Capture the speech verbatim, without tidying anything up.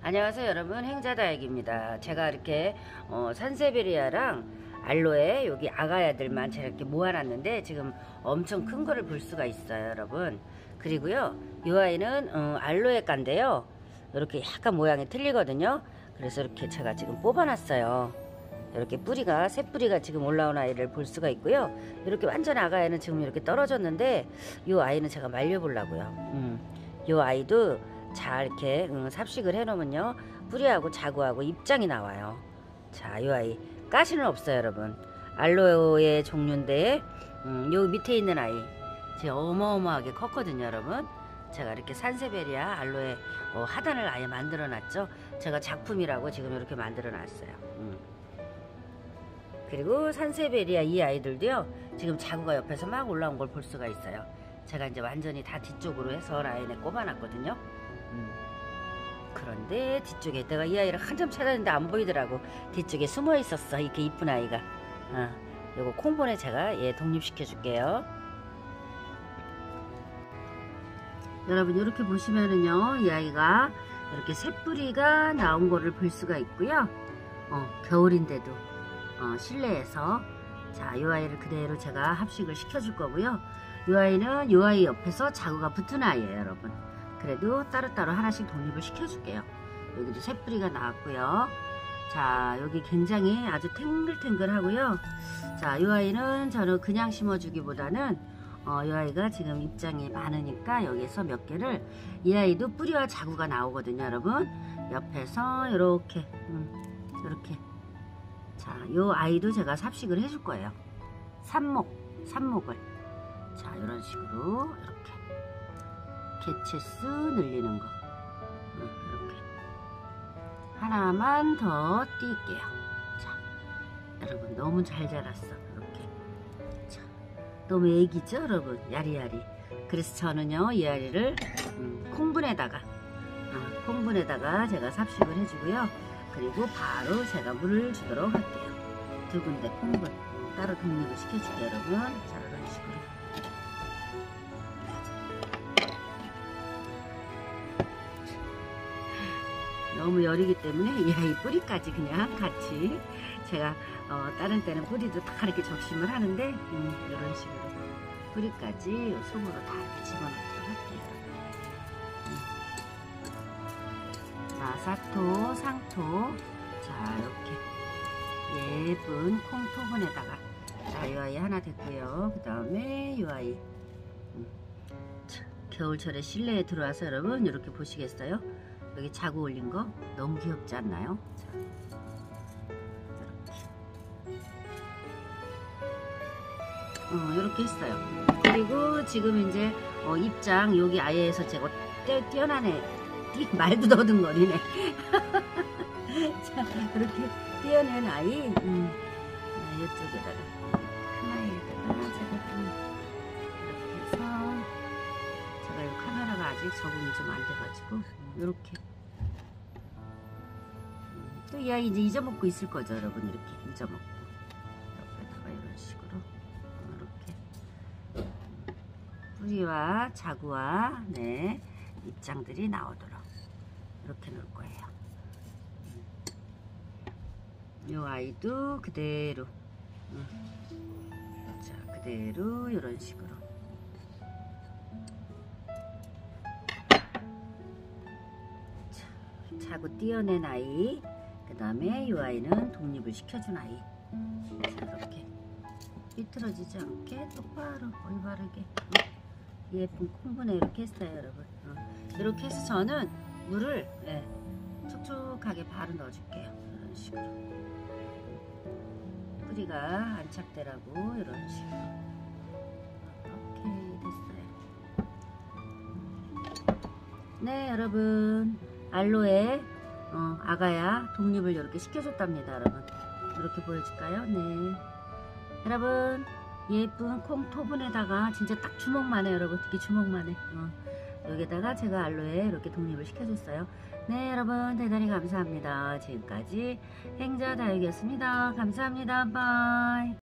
안녕하세요 여러분, 행자다육입니다. 제가 이렇게 어, 산세베리아랑 알로에 여기 아가야들만 제가 이렇게 모아놨는데 지금 엄청 큰 거를 볼 수가 있어요 여러분. 그리고요 이 아이는 어, 알로에가인데요 이렇게 약간 모양이 틀리거든요. 그래서 이렇게 제가 지금 뽑아놨어요. 이렇게 뿌리가 새 뿌리가 지금 올라온 아이를 볼 수가 있고요. 이렇게 완전 아가야는 지금 이렇게 떨어졌는데 이 아이는 제가 말려보려고요. 음, 이 아이도 자 이렇게 음, 삽식을 해놓으면요 뿌리하고 자구하고 입장이 나와요. 자, 이 아이 가시는 없어요 여러분. 알로에 종류인데 음, 요 밑에 있는 아이 제가 어마어마하게 컸거든요 여러분. 제가 이렇게 산세베리아 알로에 어, 하단을 아예 만들어 놨죠. 제가 작품이라고 지금 이렇게 만들어 놨어요. 음. 그리고 산세베리아 이 아이들도요 지금 자구가 옆에서 막 올라온 걸 볼 수가 있어요. 제가 이제 완전히 다 뒤쪽으로 해서 라인에 꼽아 놨거든요. 음. 그런데 뒤쪽에 내가 이 아이를 한참 찾았는데 안 보이더라고. 뒤쪽에 숨어 있었어 이렇게 이쁜 아이가. 어, 요거 콩본에 제가 얘 독립시켜 줄게요. 여러분 이렇게 보시면은요 이 아이가 이렇게 새뿌리가 나온 거를 볼 수가 있고요. 어, 겨울인데도 어, 실내에서 자, 이 아이를 그대로 제가 합식을 시켜 줄 거고요. 이 아이는 이 아이 옆에서 자구가 붙은 아이예요 여러분. 그래도 따로따로 하나씩 독립을 시켜줄게요. 여기도 새뿌리가 나왔고요. 자, 여기 굉장히 아주 탱글탱글 하고요. 자, 이 아이는 저는 그냥 심어주기보다는 어, 이 아이가 지금 입장이 많으니까 여기서 몇 개를, 이 아이도 뿌리와 자구가 나오거든요 여러분. 옆에서 이렇게 음, 이렇게 자, 이 아이도 제가 삽식을 해줄 거예요. 삽목, 삽목을 자, 이런 식으로 이렇게 개체수 늘리는 거 이렇게 하나만 더 띄울게요. 자, 여러분 너무 잘 자랐어. 이렇게 자, 너무 애기죠 여러분. 야리야리. 그래서 저는요 이 아이를 음, 콩분에다가 아, 콩분에다가 제가 삽식을 해주고요. 그리고 바로 제가 물을 주도록 할게요. 두 군데 콩분 따로 독립을 시켜줄게요 여러분. 자, 이런 식으로 너무 열이기 때문에 이 아이 뿌리까지 그냥 같이 제가 어, 다른 때는 뿌리도 다 이렇게 적심을 하는데 음, 이런 식으로 뿌리까지 요 속으로 다 이렇게 집어넣도록 할게요. 음. 자, 사토, 상토 자, 이렇게 예쁜 콩토분에다가 자, 이 아이 하나 됐고요. 그 다음에 이 아이 음. 자, 겨울철에 실내에 들어와서 여러분 이렇게 보시겠어요? 여기 자구 올린 거 너무 귀엽지 않나요? 자, 이렇게 어, 이렇게 했어요. 그리고 지금 이제 어, 입장 여기 아예에서 제가 떼, 뛰어나네 띠, 말도 더듬거리네. 자, 이렇게 띄어낸 아이 음, 아, 이쪽에다가 큰 아이에다가 제가 음, 이렇게 해서 제가 이 카메라가 아직 적응이 좀 안 돼가지고 이렇게 또 이 아이 이제 잊어먹고 있을 거죠 여러분. 이렇게 잊어먹고 옆에다가 이런 식으로 이렇게 뿌리와 자구와 네 입장들이 나오도록 이렇게 놓을 거예요. 이 아이도 그대로 음. 자, 그대로 이런 식으로 자, 자구 띄어낸 아이 그 다음에 이 아이는 독립을 시켜준 아이 자, 이렇게 삐뚤어지지 않게 똑바로 올바르게 예쁜 콩분에 이렇게 했어요 여러분. 어. 이렇게 해서 저는 물을 예, 촉촉하게 바로 넣어줄게요. 이런 식으로 뿌리가 안착되라고 이런 식으로 오케이 됐어요. 네 여러분 알로에 어, 아가야 독립을 이렇게 시켜줬답니다 여러분. 이렇게 보여줄까요? 네 여러분 예쁜 콩토분에다가 진짜 딱 주먹만해 여러분. 이렇게 주먹만해 어, 여기다가 제가 알로에 이렇게 독립을 시켜줬어요. 네 여러분 대단히 감사합니다. 지금까지 행자다육이었습니다. 감사합니다. 바이.